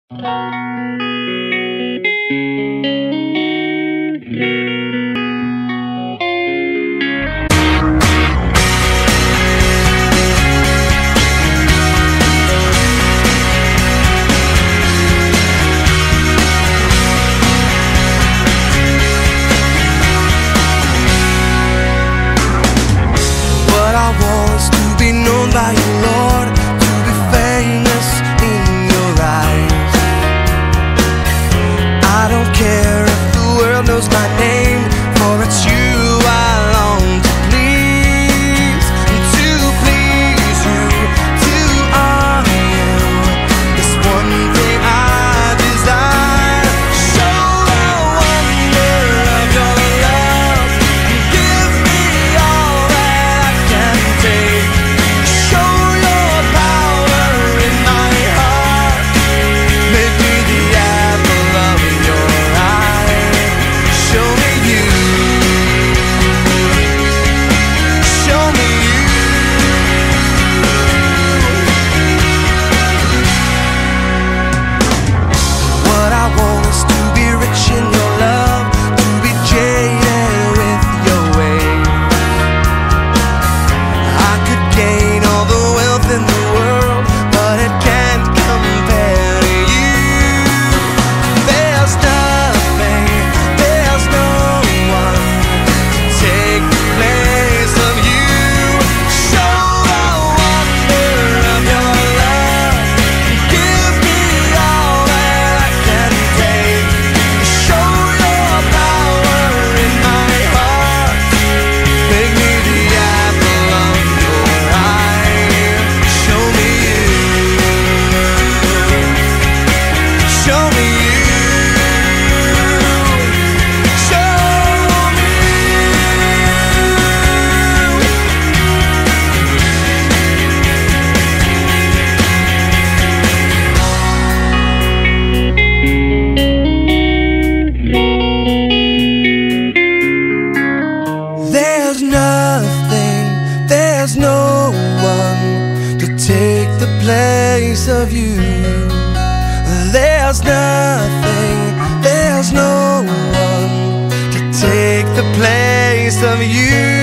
What I want is to be known by you, Lord, to be famous in your eyes. I don't care if the world knows my name, for it's you I long to please. And to please you, to honor you, is one thing I desire. Show the wonder of your love, and give me all that I can take. Show your power in my heart, make me the apple of your eye. Show me you, show me you. What I want is to be rich in your love, to be jaded with your ways. I could gain all the wealth in the world, but it can't compare to you. There's nothing, there's no one to take the place of you. Show the wonder of your love, give me all that I can take. Show your power in my heart, make me the apple of your eye. Show me you, show me you, show me There's nothing, there's no one to take the place of you. There's nothing, there's no one to take the place of you.